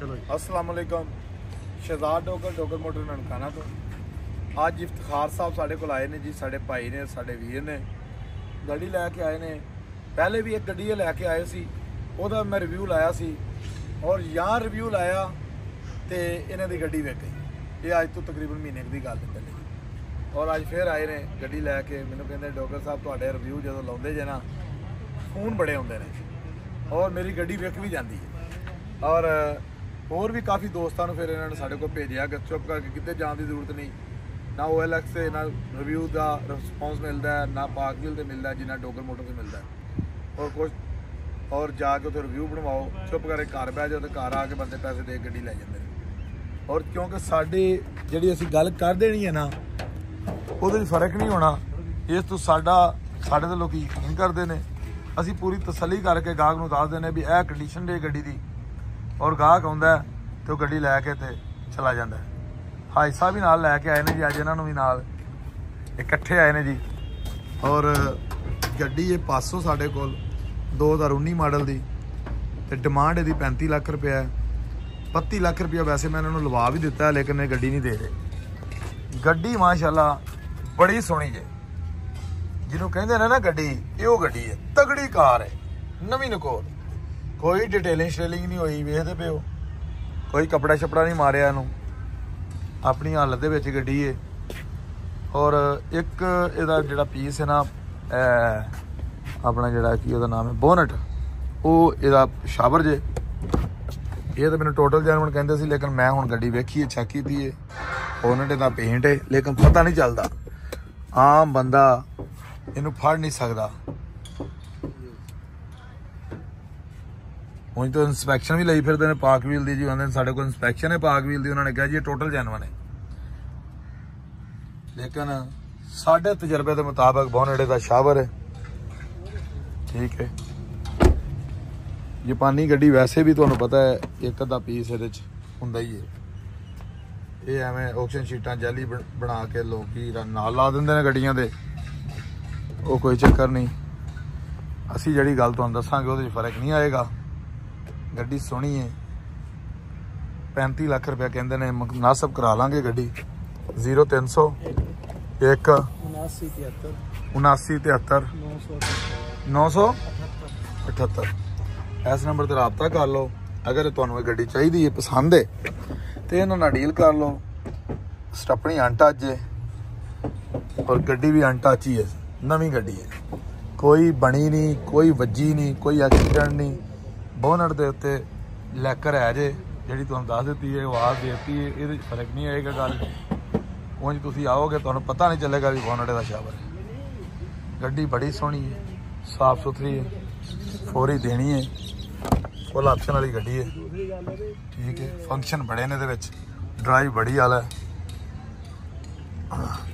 चलो जी। अस्सलाम वालेकुम। शहजाद डोगर मोटर ननकाना तो अज इफ्तिखार साहब साढ़े को आए ने जी, साढ़े भाई ने, साढ़े वीर ने गड्डी लैके आए ने। पहले भी एक गड्डी लैके आए सी, ओहदा मैं रिव्यू लाया सी और यहाँ रिव्यू लाया तो इन्हों की गड्डी विक गई। ये अज तो तकरीबन महीने की गल पहले, और अज फिर आए ने गड्डी लैके। मैनू कहते डोगर साहब तुहाडे रिव्यू जो लाते जे ना फोन बड़े आते हैं और मेरी गड्डी विक भी जाती है। और होर भी काफ़ी दोस्तों फिर इन्होंने साढ़े को भेजा कि चुप करके कितने जाने की जरूरत नहीं, ना OLX से ना रिव्यू का रिस्पॉन्स मिलता है, ना पार्कविल से मिलता है, जिन्ना डोगर मोटर से मिलता है। और कुछ और जाके उसे रिव्यू बनवाओ, चुप करके घर बह जाओ तो घर आके बंदे पैसे दे गड्डी लै जाते हैं। और क्योंकि साड़ी जी असी गल कर देनी है ना, वो फर्क नहीं होना। इस तो साढ़े तो लोग यकीन करते हैं, असी पूरी तसली करके गाहक को दस देने भी यह कंडीशन है गड्डी की, और गाहक आता है तो गड्डी लैके तो चला जाता है। हादसा भी नाल लैके आए ने जी, अज इन्होंने भी नाल इकट्ठे आए ने जी। और गड्डी ये पासों साढ़े को 2019 मॉडल की, तो डिमांड यदी 35 लाख रुपया है। 32 लाख रुपया वैसे मैं इन्होंने लवा भी दिता है, लेकिन ये गड्डी नहीं दे रहे। गड्डी माशाल्लाह बड़ी सोहनी जे, जिन्हों कहते हैं ना गड्डी, ये गड्डी है, तगड़ी कार है, नवीं नकोर, कोई डिटेलिंग शेलिंग नहीं हुई, वेखते पे हो, कोई कपड़ा छपड़ा नहीं मारिया इनू, अपनी हालत दे विच गड्डी है। और एक इहदा जिहड़ा पीस है ना, अपना जिहड़ा की उहदा नाम है बोनट, वो इहदा शाबर जे। ये तो मैंने टोटल जैनवन कहते सी, लेकिन मैं हुण गड्डी वेखी है, चेक की है, बोनट इहदा पेंट है, लेकिन पता नहीं चलता, आम बंदा इनू फड़ नहीं सकता। हूँ तो इंस्पैक्शन भी ली फिरते हैं पाक व्हील की जी, आते साढ़े को इंस्पैक्शन है पाक व्हील की, उन्होंने कहा जी टोटल जैनवन है, लेकिन साढ़े तजर्बे के मुताबिक बोनेट का शावर है। ठीक है, जापानी गड्डी वैसे भी तुहानू पता है एक अद्धा पीस ये हुंदा ही है। ये एवं ऑक्शन शीटां जैली बना के लोग नाल ला देंगे ने गड्डियां दे, वो कोई चक्कर नहीं। असी जिहड़ी गल तुहानू दसांगे उहदे च फर्क नहीं आएगा। गड्डी सोहनी है, 35 लाख रुपया कहते हैं, मुनासिब करा लांगे गड्डी। 0300 1 79 73 978 इस नंबर पर रबता कर लो। अगर तुहानू ये गड्डी चाहिए है, पसंद है, तो इन्होंने डील कर लो। स्टपनी अनटच है और गड्डी भी अनटच ही है, नवी गड्डी है, कोई बनी नहीं, कोई वजी नहीं, कोई एक्सीडेंट नहीं। बोनट के उत्ते लैकर है जे, जी तुहानू दस दी है, आवाज़ देती है, ये फर्क नहीं आएगा। गल उंज तुसीं आओगे तुहानू पता नहीं चलेगा भी बोनट का शावर है। गड्डी बड़ी सोहनी है, साफ सुथरी है, फोरी देनी है, फुल ऑप्शन वाली गड्डी है। ठीक है, फंक्शन बड़े ने, ड्राइव बड़ी वाला है।